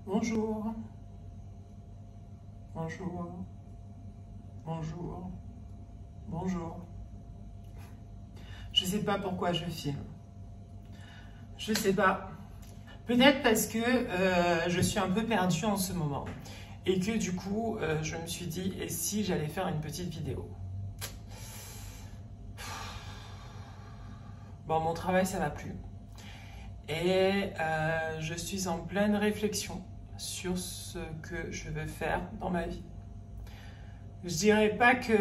Bonjour, bonjour, bonjour, bonjour. Je sais pas pourquoi je filme. Je sais pas. Peut-être parce que je suis un peu perdue en ce moment. Et que du coup, je me suis dit, et si j'allais faire une petite vidéo? Bon, mon travail, ça va plus. Et je suis en pleine réflexion sur ce que je veux faire dans ma vie. Je dirais pas que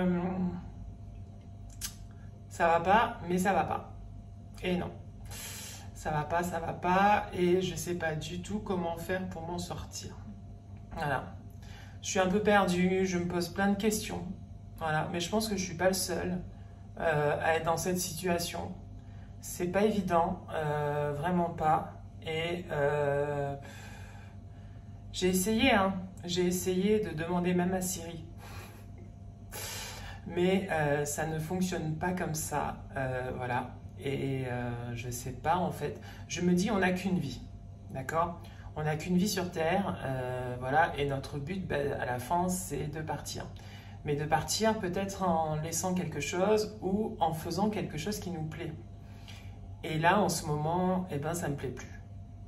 ça va pas, mais ça va pas. Et non, ça va pas, et je sais pas du tout comment faire pour m'en sortir. Voilà. Je suis un peu perdue, je me pose plein de questions. Voilà, mais je pense que je suis pas le seul à être dans cette situation. C'est pas évident, vraiment pas. Et j'ai essayé, hein. J'ai essayé de demander même à Siri. Mais ça ne fonctionne pas comme ça, voilà. Et je sais pas en fait. Je me dis, on n'a qu'une vie, d'accord? On n'a qu'une vie sur Terre, voilà. Et notre but, à la fin, c'est de partir. Mais de partir peut-être en laissant quelque chose ou en faisant quelque chose qui nous plaît. Et là, en ce moment, eh ben, ça me plaît plus.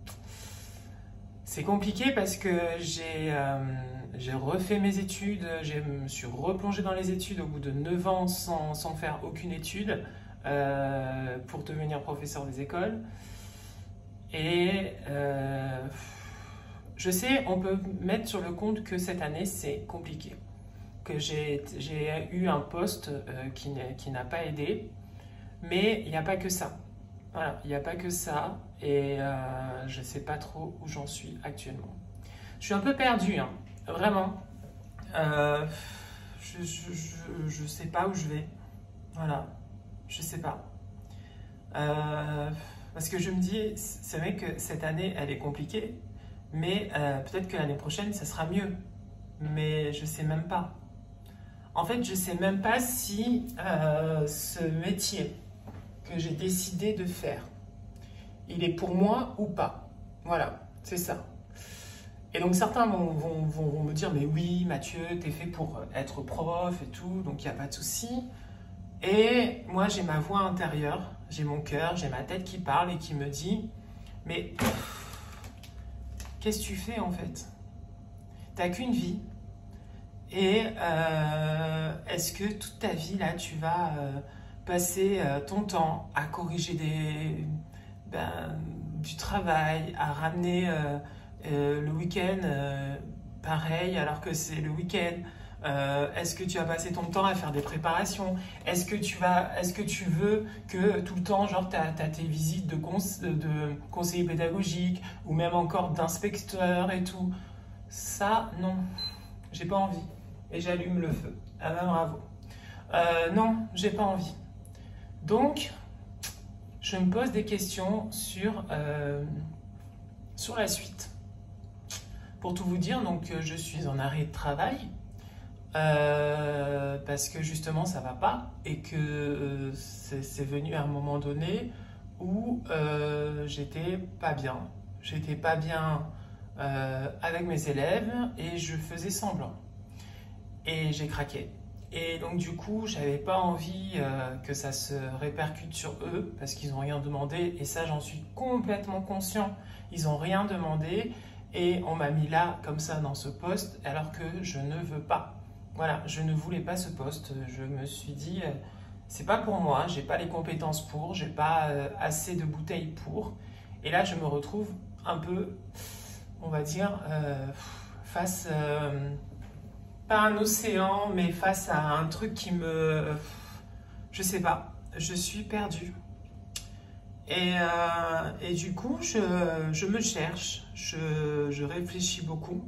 C'est compliqué parce que j'ai refait mes études, je me suis replongée dans les études au bout de 9 ans sans faire aucune étude pour devenir professeur des écoles. Et je sais, on peut mettre sur le compte que cette année, c'est compliqué. Que j'ai eu un poste qui n'a pas aidé, mais il n'y a pas que ça. Voilà, il n'y a pas que ça, et je ne sais pas trop où j'en suis actuellement. Je suis un peu perdue, hein, vraiment. Je sais pas où je vais. Voilà, je sais pas. Parce que je me dis, c'est vrai que cette année, elle est compliquée, mais peut-être que l'année prochaine, ça sera mieux. Mais je sais même pas. En fait, je sais même pas si ce métier que j'ai décidé de faire, il est pour moi ou pas. Voilà, c'est ça. Et donc certains vont me dire, mais oui Mathieu, t'es fait pour être prof et tout, donc il n'y a pas de souci. Et moi j'ai ma voix intérieure, j'ai mon cœur, j'ai ma tête qui parle et qui me dit, mais qu'est-ce que tu fais en fait? T'as qu'une vie. Et est-ce que toute ta vie là tu vas passer ton temps à corriger du travail, à ramener le week-end pareil alors que c'est le week-end? Est-ce que tu vas passer ton temps à faire des préparations? Est-ce que tu veux que tout le temps, genre, tu as tes visites de conseiller pédagogique ou même encore d'inspecteur et tout? Ça, non, j'ai pas envie. Et j'allume le feu. Ah ben bravo. Non, j'ai pas envie. Donc, je me pose des questions sur la suite. Pour tout vous dire, donc je suis en arrêt de travail parce que justement ça va pas et que c'est venu à un moment donné où j'étais pas bien. J'étais pas bien avec mes élèves et je faisais semblant. Et j'ai craqué. Et donc du coup, j'avais pas envie que ça se répercute sur eux parce qu'ils n'ont rien demandé. Et ça, j'en suis complètement conscient. Ils n'ont rien demandé et on m'a mis là, comme ça, dans ce poste, alors que je ne veux pas. Voilà, je ne voulais pas ce poste. Je me suis dit, c'est pas pour moi, j'ai pas les compétences pour, j'ai pas assez de bouteilles pour. Et là, je me retrouve un peu, on va dire, face... pas un océan, mais face à un truc qui me... Je sais pas, je suis perdue. Et du coup, je me cherche, je réfléchis beaucoup.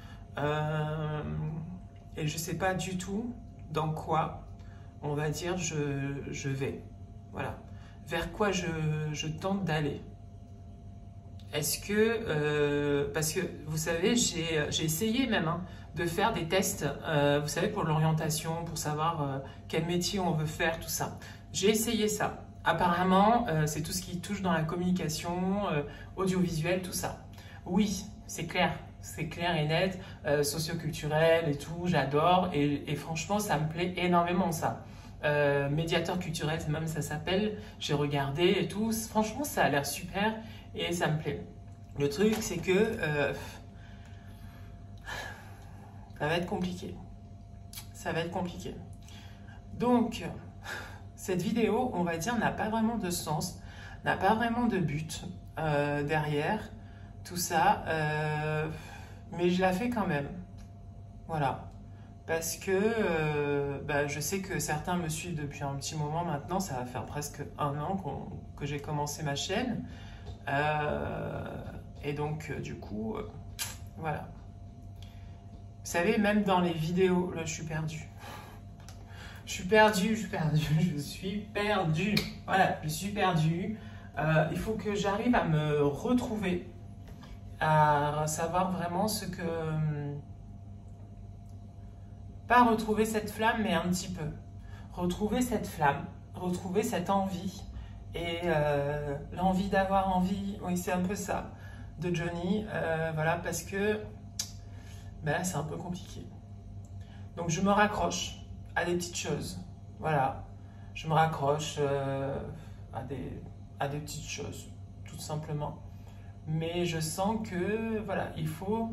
Et je sais pas du tout dans quoi, on va dire, je vais. Voilà. Vers quoi je tente d'aller. Est-ce que... parce que, vous savez, j'ai essayé même, hein, de faire des tests, vous savez, pour l'orientation, pour savoir quel métier on veut faire, tout ça. J'ai essayé ça. Apparemment, c'est tout ce qui touche dans la communication, audiovisuel, tout ça. Oui, c'est clair et net, socioculturel et tout, j'adore, et franchement, ça me plaît énormément, ça. Médiateur culturel, même ça s'appelle, j'ai regardé et tout, franchement, ça a l'air super, et ça me plaît. Le truc, c'est que ça va être compliqué. Ça va être compliqué. Donc, cette vidéo, on va dire, n'a pas vraiment de sens, n'a pas vraiment de but derrière tout ça, mais je la fais quand même. Voilà. Parce que je sais que certains me suivent depuis un petit moment maintenant, ça va faire presque 1 an que j'ai commencé ma chaîne. Et donc, du coup, voilà. Vous savez, même dans les vidéos, là, je suis perdue. Je suis perdue. Voilà, je suis perdue. Il faut que j'arrive à me retrouver, à savoir vraiment ce que... Pas retrouver cette flamme, mais un petit peu. Retrouver cette flamme, retrouver cette envie. Et l'envie d'avoir envie, oui, c'est un peu ça, de Johnny. Voilà, parce que c'est un peu compliqué. Donc je me raccroche à des petites choses. Voilà, je me raccroche à des petites choses, tout simplement. Mais je sens que, voilà, il faut...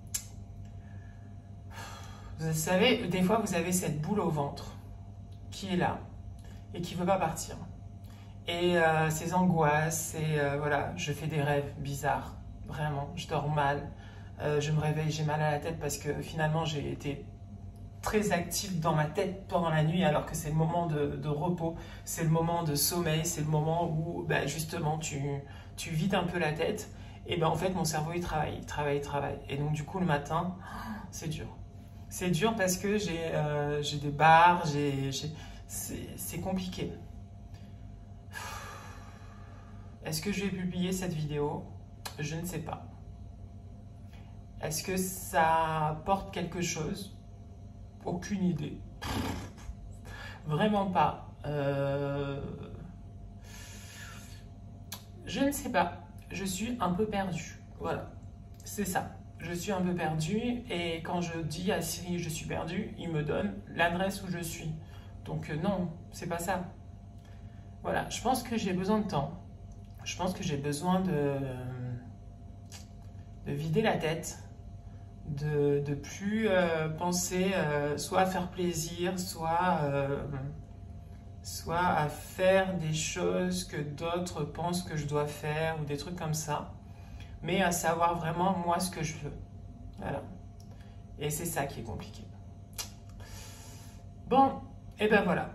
Vous savez, des fois, vous avez cette boule au ventre qui est là et qui ne veut pas partir. Et ces angoisses, et voilà, je fais des rêves bizarres, vraiment, je dors mal, je me réveille, j'ai mal à la tête parce que finalement, j'ai été très active dans ma tête pendant la nuit alors que c'est le moment de repos, c'est le moment de sommeil, c'est le moment où justement tu vides un peu la tête et en fait mon cerveau il travaille. Et donc du coup le matin, c'est dur. C'est dur parce que j'ai des barres, c'est compliqué. Est-ce que je vais publier cette vidéo? Je ne sais pas. Est-ce que ça apporte quelque chose? Aucune idée. Vraiment pas. Je ne sais pas. Je suis un peu perdue. Voilà. C'est ça. Je suis un peu perdue. Et quand je dis à Siri je suis perdue, il me donne l'adresse où je suis. Donc non, c'est pas ça. Voilà. Je pense que j'ai besoin de temps. Je pense que j'ai besoin de vider la tête. De plus penser soit à faire plaisir, soit à faire des choses que d'autres pensent que je dois faire ou des trucs comme ça, mais à savoir vraiment moi ce que je veux. Voilà. Et c'est ça qui est compliqué. Bon, et ben voilà.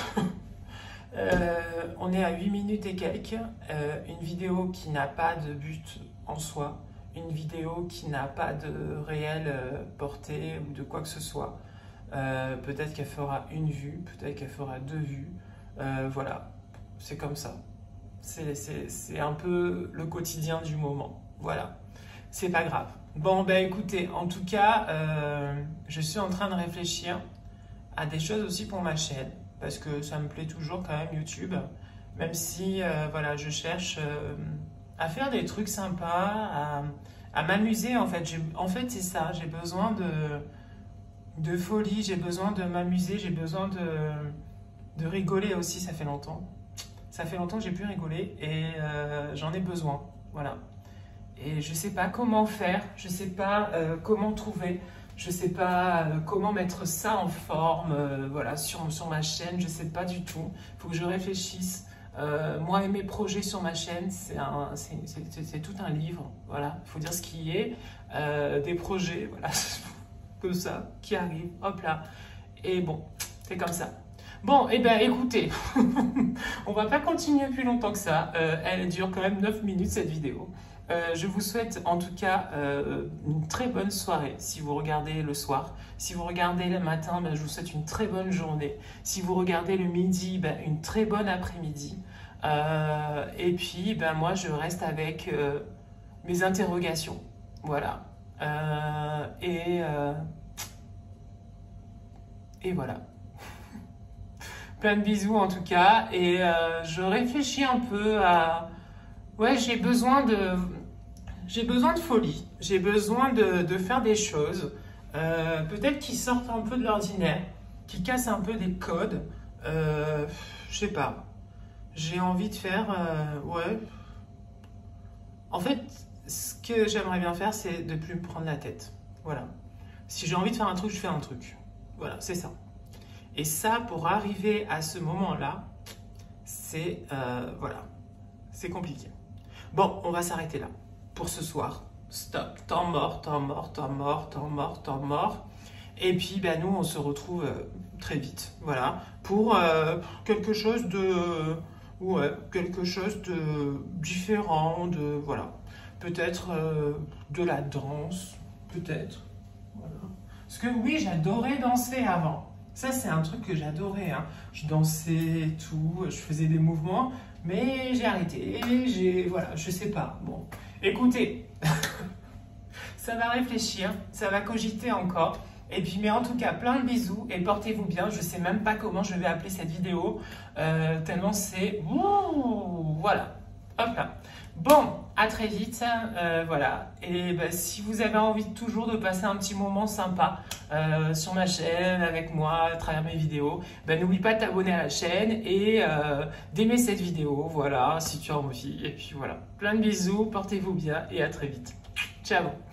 On est à 8 minutes et quelques. Une vidéo qui n'a pas de but en soi. Une vidéo qui n'a pas de réelle portée ou de quoi que ce soit. Peut-être qu'elle fera 1 vue, peut-être qu'elle fera 2 vues. Voilà, c'est comme ça. C'est un peu le quotidien du moment. Voilà, c'est pas grave. Bon, écoutez, en tout cas, je suis en train de réfléchir à des choses aussi pour ma chaîne. Parce que ça me plaît toujours quand même YouTube. Même si, voilà, je cherche... à faire des trucs sympas, à m'amuser en fait. En fait, c'est ça, j'ai besoin de folie, j'ai besoin de m'amuser, j'ai besoin de rigoler aussi, ça fait longtemps. Ça fait longtemps que j'ai pu rigoler et j'en ai besoin, voilà. Et je sais pas comment faire, je sais pas comment trouver, je sais pas comment mettre ça en forme, voilà, sur ma chaîne, je sais pas du tout. Il faut que je réfléchisse. Moi et mes projets sur ma chaîne, c'est tout un livre, voilà, il faut dire ce qui est, des projets, voilà, comme ça, qui arrivent, hop là, et bon, c'est comme ça. Bon, et écoutez, on va pas continuer plus longtemps que ça, elle dure quand même 9 minutes cette vidéo. Je vous souhaite en tout cas une très bonne soirée si vous regardez le soir. Si vous regardez le matin, je vous souhaite une très bonne journée. Si vous regardez le midi, une très bonne après-midi. Et puis, moi, je reste avec mes interrogations. Voilà. Et voilà. Plein de bisous en tout cas. Et je réfléchis un peu à... Ouais, j'ai besoin j'ai besoin de folie, j'ai besoin de faire des choses, peut-être qui sortent un peu de l'ordinaire, qui cassent un peu des codes, je sais pas. J'ai envie de faire, ouais. En fait, ce que j'aimerais bien faire, c'est de plus me prendre la tête. Voilà. Si j'ai envie de faire un truc, je fais un truc. Voilà, c'est ça. Et ça, pour arriver à ce moment-là, c'est voilà, c'est compliqué. Bon, on va s'arrêter là pour ce soir. Stop, temps mort, temps mort, temps mort, temps mort, temps mort. Et puis, ben, nous, on se retrouve très vite, voilà, pour quelque chose de, ouais, quelque chose de différent, de, voilà, peut-être de la danse, peut-être, voilà. Parce que oui, j'adorais danser avant. Ça, c'est un truc que j'adorais, hein. Je dansais et tout, je faisais des mouvements, mais j'ai arrêté, voilà, je sais pas. Bon, écoutez, ça va réfléchir, ça va cogiter encore. Et puis, mais en tout cas, plein de bisous et portez-vous bien. Je sais même pas comment je vais appeler cette vidéo, tellement c'est... Voilà, hop là. Bon, à très vite, voilà. Et bah, si vous avez envie toujours de passer un petit moment sympa sur ma chaîne, avec moi, à travers mes vidéos, bah, n'oublie pas de t'abonner à la chaîne et d'aimer cette vidéo, voilà, si tu as envie. Et puis voilà, plein de bisous, portez-vous bien et à très vite. Ciao.